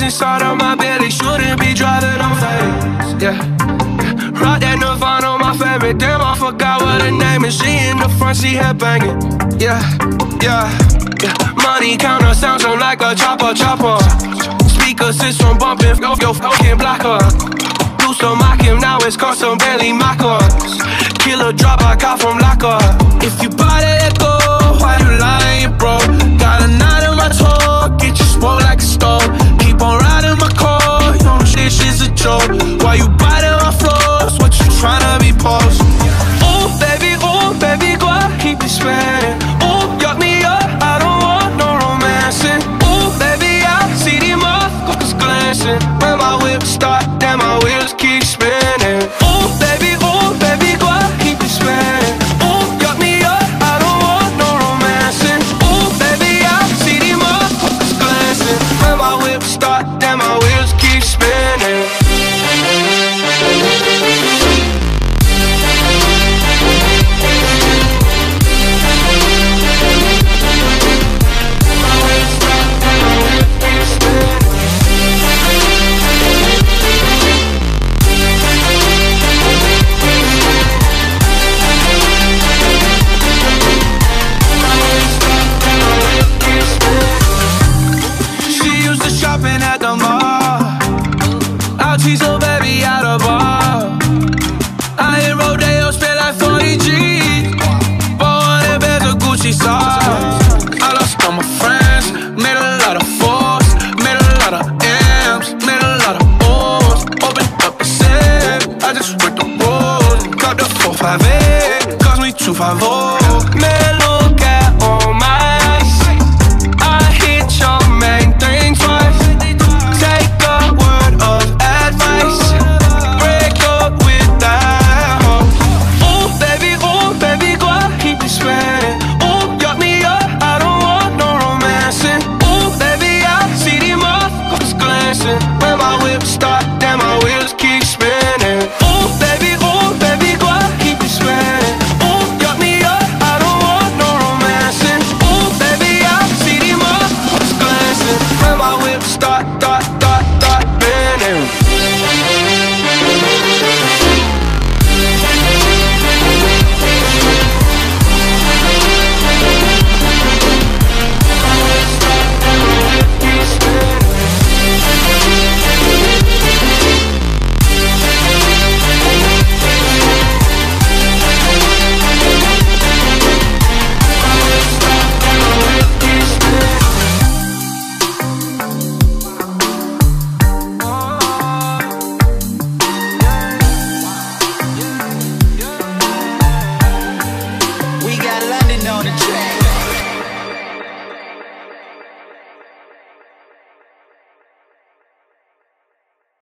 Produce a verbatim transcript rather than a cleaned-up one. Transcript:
inside of my belly, shouldn't be driving on face. Yeah, yeah. Rock that Nirvana on my favorite. Damn, I forgot what her name is. She in the front seat headbanging. Yeah, yeah, yeah. Money counter sounds on like a chopper, chopper. Speaker system bumping, yo, yo, fucking blacker. Used to mock him, now it's custom Bentley Maccas. Killer drop I got from Locker. If you buy that echo, why you lying, bro? Got a knot in my toe, get you smoked like a stove. Keep on riding my car, you know this shit's a joke. Why you biting my floors? What you tryna be post? Oh baby, oh baby, go out, keep it spinning. Oh, yuck me up, I don't want no romancing. Oh baby, I see these motherfuckers glancing. When my whip start, then my wheels keep spinning. Oh baby, oh baby, go out, keep it spinning. Oh, yuck me up, I don't want no romancing. Oh baby, I see these motherfuckers glancing. When my whip start, then my wheels keep spinning. At the mall, I'll tease her baby out of bar. I hit Rodeo, spent like forty G's. four hundred bands of Gucci sauce. I lost all my friends, made a lot of fours, made a lot of M's, made a lot of O's. Opened up a set, I just worked the road. Got the four five eight, cost me two five oh. Man, look at all my ice. I hit your main thing twice. When my whip start, then my wheels keep spinning. Oh baby, oh baby, go out, keep it spinning. Oh, yuck me up, I don't want no romancing. Oh baby, I see these motherfuckers glancing. When my whip start, start, start, start spinning. We got London on the track.